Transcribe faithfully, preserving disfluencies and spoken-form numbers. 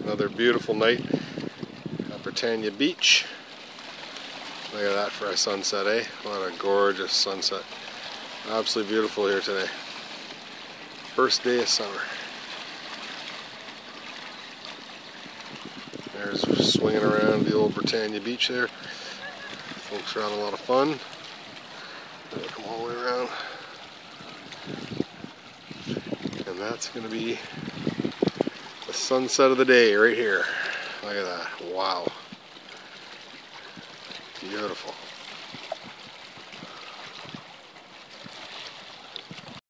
Another beautiful night at Britannia Beach. Look at that for a sunset, eh? What a gorgeous sunset. Absolutely beautiful here today. First day of summer. There's swinging around the old Britannia Beach there. Folks are having a lot of fun. They'll come all the way around. And that's going to be the sunset of the day right here. Look at that. Wow. Beautiful.